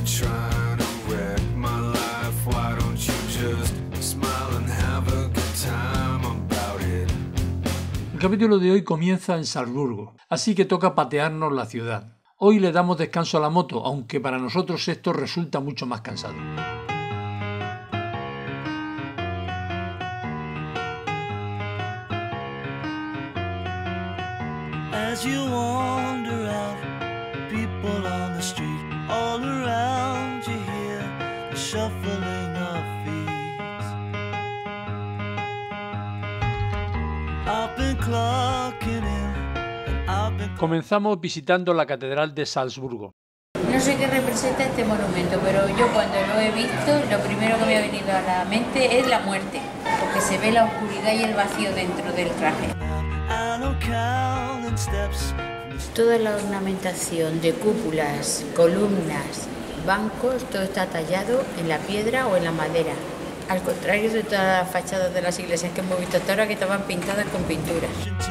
trying to wreck my life. Why don't you just smile and have a good time about it? El capítulo de hoy comienza en Salzburgo, así que toca patearnos la ciudad. Hoy le damos descanso a la moto, aunque para nosotros esto resulta mucho más cansado. As you wander out, people on the street, all around you hear the shuffling of feet. I've been clocking in, and I've been... Comenzamos visitando la Catedral de Salzburgo. No sé qué representa este monumento, pero yo cuando lo he visto, lo primero que me ha venido a la mente es la muerte, porque se ve la oscuridad y el vacío dentro del traje. Toda la ornamentación de cúpulas, columnas, bancos, todo está tallado en la piedra o en la madera. Al contrario de todas las fachadas de las iglesias que hemos visto hasta ahora, que estaban pintadas con pinturas.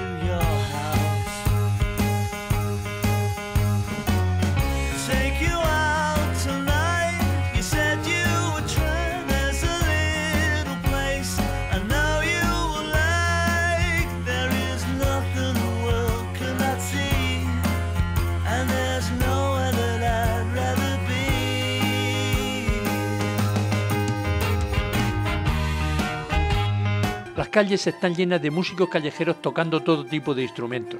Las calles están llenas de músicos callejeros tocando todo tipo de instrumentos.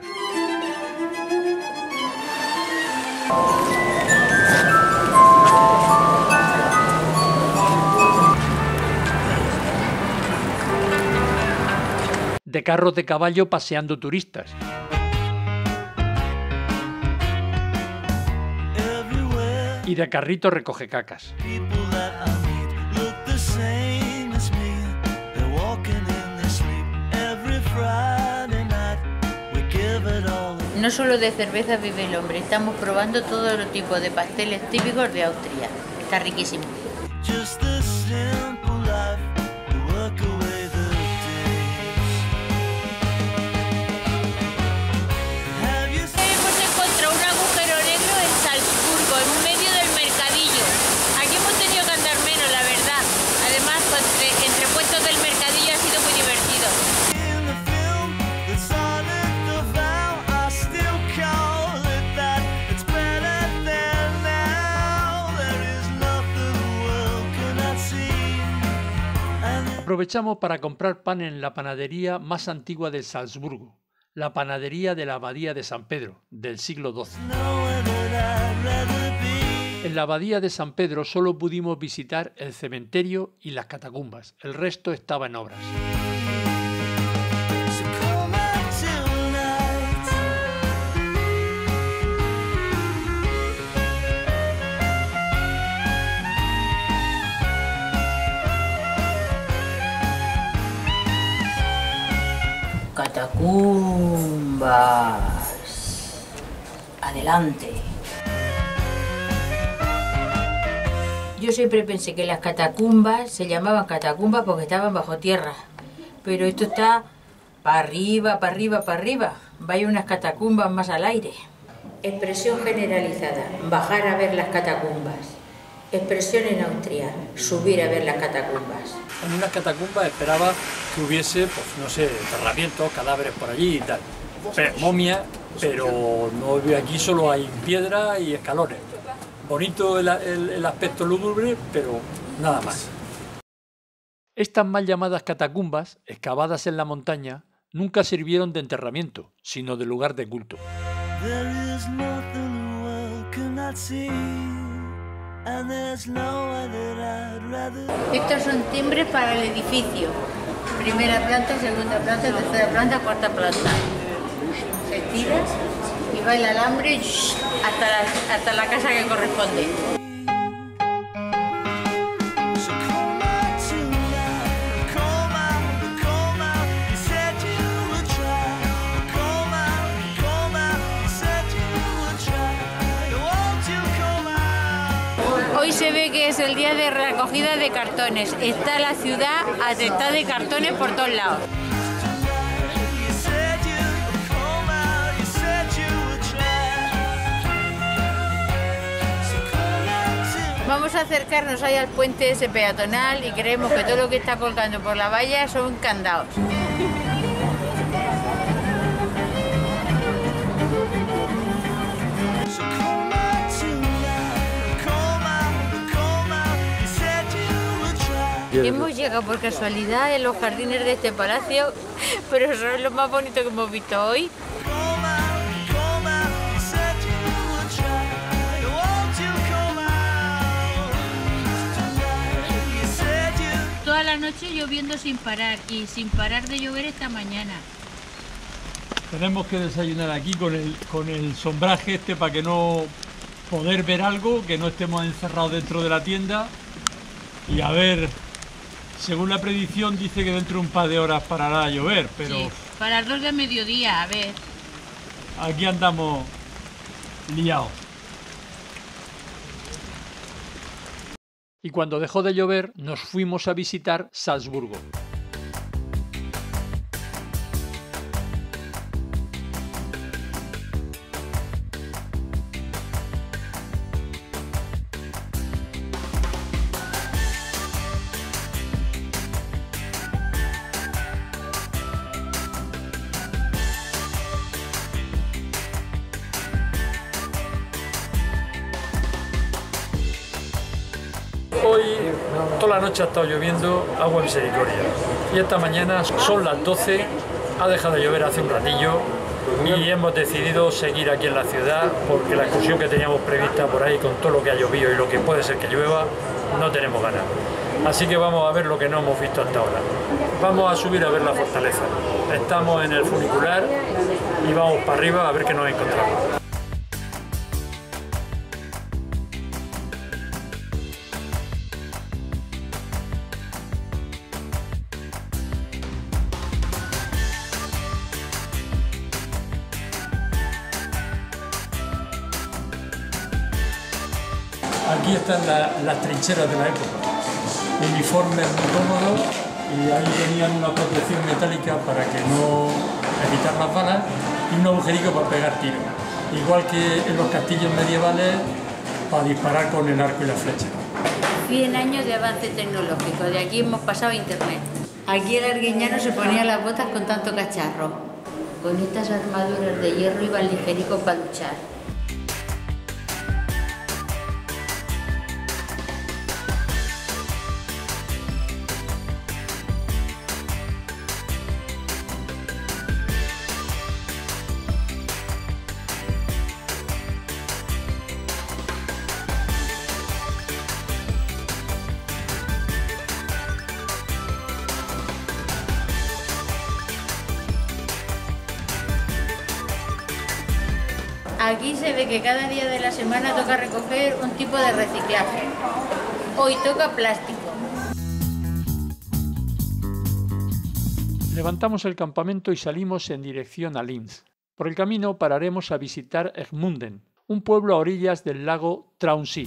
De carros de caballo paseando turistas. Y de carritos recoge cacas. No solo de cerveza vive el hombre, estamos probando todo los tipos de pasteles típicos de Austria. Está riquísimo. Hemos encontrado un agujero negro en Salzburgo, en medio del mercadillo. Aquí hemos tenido que andar menos, la verdad. Además, entre puestos del mercadillo ha sido muy divertido. Aprovechamos para comprar pan en la panadería más antigua de Salzburgo, la panadería de la Abadía de San Pedro, del siglo XII. En la Abadía de San Pedro solo pudimos visitar el cementerio y las catacumbas, el resto estaba en obras. Catacumbas. Adelante. Yo siempre pensé que las catacumbas se llamaban catacumbas porque estaban bajo tierra. Pero esto está para arriba, para arriba, para arriba. Vaya unas catacumbas más al aire. Expresión generalizada. Bajar a ver las catacumbas. Expresión en Austria. Subir a ver las catacumbas. En unas catacumbas esperaba que hubiese, pues no sé, enterramientos, cadáveres por allí y tal. Momias, pero no veo aquí, solo hay piedra y escalones. Bonito el aspecto lúgubre, pero nada más. Estas mal llamadas catacumbas, excavadas en la montaña, nunca sirvieron de enterramiento, sino de lugar de culto. Estos son timbres para el edificio. Primera planta, segunda planta, tercera planta, cuarta planta. Se tira y va el alambre hasta la casa que corresponde. Hoy se ve que es el día de recogida de cartones. Está la ciudad atestada de cartones por todos lados. Vamos a acercarnos ahí al puente ese peatonal y creemos que todo lo que está colgando por la valla son candados. Hemos llegado por casualidad en los jardines de este palacio, pero son los más bonitos que hemos visto hoy. Toda la noche lloviendo sin parar y sin parar de llover esta mañana. Tenemos que desayunar aquí con el sombraje este para que no poder ver algo, que no estemos encerrados dentro de la tienda. Y a ver, según la predicción dice que dentro de un par de horas parará a llover, pero... Sí, para las 2 de mediodía, a ver. Aquí andamos liados. Y cuando dejó de llover, nos fuimos a visitar Salzburgo. Hoy toda la noche ha estado lloviendo agua misericordia y esta mañana son las 12, ha dejado de llover hace un ratillo y hemos decidido seguir aquí en la ciudad porque la excursión que teníamos prevista por ahí con todo lo que ha llovido y lo que puede ser que llueva no tenemos ganas. Así que vamos a ver lo que no hemos visto hasta ahora. Vamos a subir a ver la fortaleza. Estamos en el funicular y vamos para arriba a ver qué nos encontramos. Aquí están las trincheras de la época, uniformes muy cómodos y ahí tenían una protección metálica para que no evitar las balas y un agujerico para pegar tiros, igual que en los castillos medievales para disparar con el arco y la flecha. 100 años de avance tecnológico, de aquí hemos pasado a internet. Aquí el arguiñano se ponía las botas con tanto cacharro. Con estas armaduras de hierro iban ligericos para luchar. Aquí se ve que cada día de la semana toca recoger un tipo de reciclaje. Hoy toca plástico. Levantamos el campamento y salimos en dirección a Linz. Por el camino pararemos a visitar Egmunden, un pueblo a orillas del lago Traunsee.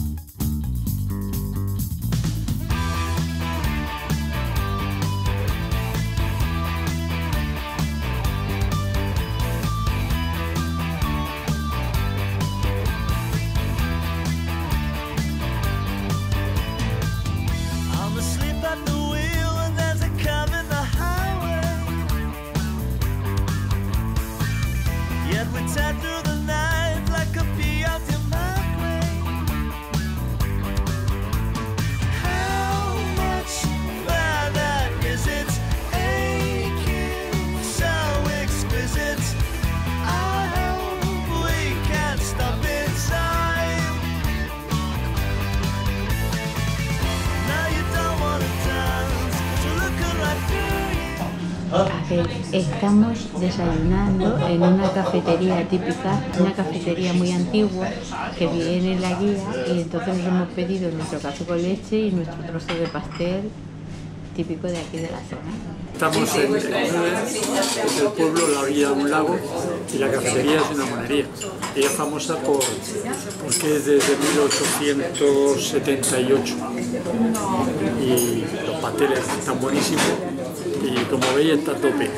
Estamos desayunando en una cafetería típica, una cafetería muy antigua que viene en la guía, y entonces nos hemos pedido nuestro café con leche y nuestro trozo de pastel típico de aquí de la zona. Estamos en Egmunden, que es el pueblo a la orilla de un lago, y la cafetería es una monería. Ella es famosa porque es desde 1878 y los pasteles están buenísimos y como veis está a tope.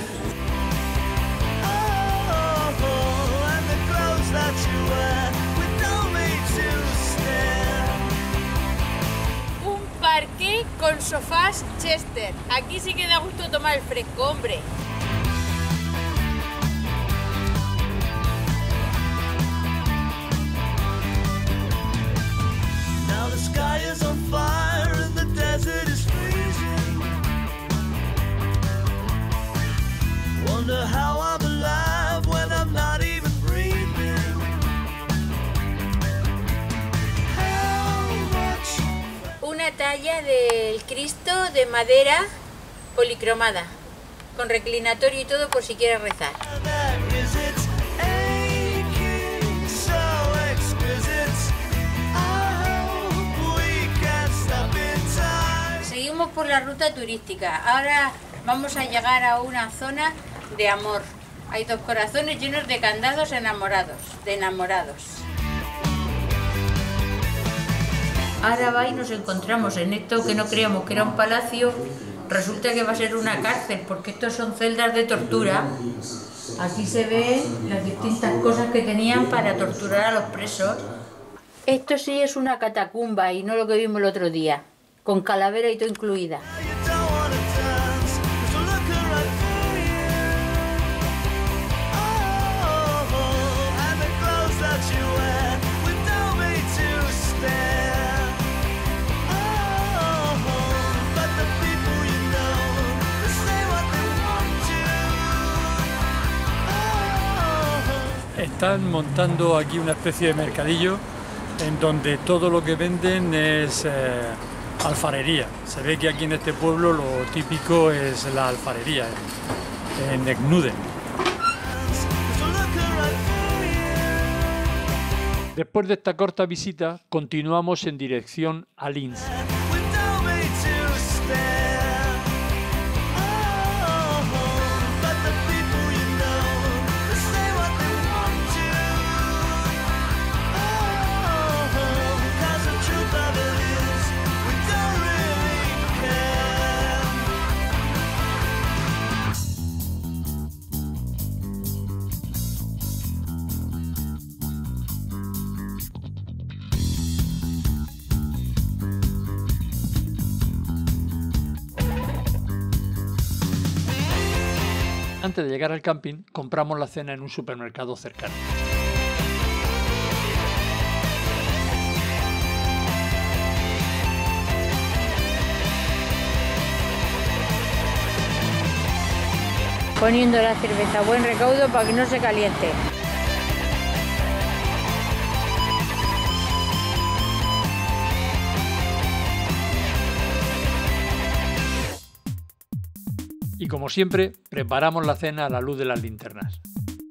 con sofás Chester. Aquí sí que da gusto tomar el fresco, hombre. Now the sky is on fire and the desert is freezing. Wonder how I'm alive when I'm not even breathing. How much Una talla del Cristo de madera policromada, con reclinatorio y todo por si quieres rezar. that is it's aching, so exquisite. I hope we can stop in time. Seguimos por la ruta turística. Ahora vamos a llegar a una zona de amor. Hay dos corazones llenos de candados enamorados, de enamorados. Ahora va y nos encontramos en esto que no creíamos que era un palacio. Resulta que va a ser una cárcel, porque estos son celdas de tortura. Aquí se ven las distintas cosas que tenían para torturar a los presos. Esto sí es una catacumba y no lo que vimos el otro día, con calavera y todo incluida. You don't wanna dance, 'cause we're looking right through you. Oh, and the clothes that you wear, we don't need to stare. Oh, but the people you know, they say what they want to. Oh. Están montando aquí una especie de mercadillo en donde todo lo que venden es alfarería. Se ve que aquí en este pueblo lo típico es la alfarería, en Eknuden. Después de esta corta visita, continuamos en dirección a Linz. We don't need to stare. Oh, but the people you know, they say what they want to. Oh, 'cause the truth of it is, we don't really care. Antes de llegar al camping, compramos la cena en un supermercado cercano. Poniendo la cerveza a buen recaudo para que no se caliente. Y como siempre, preparamos la cena a la luz de las linternas.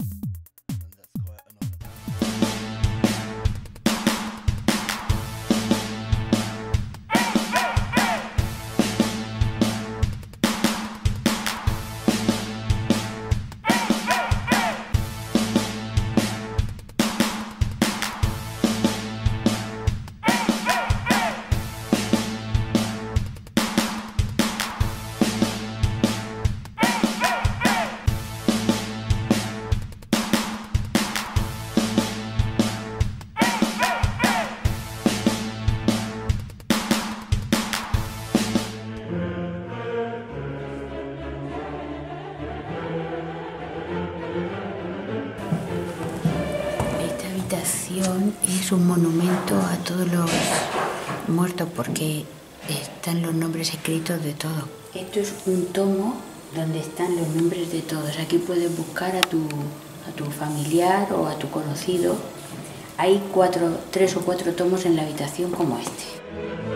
Es un monumento a todos los muertos porque están los nombres escritos de todos. Esto es un tomo donde están los nombres de todos. Aquí puedes buscar a tu familiar o a tu conocido. Hay 3 o 4 tomos en la habitación como este.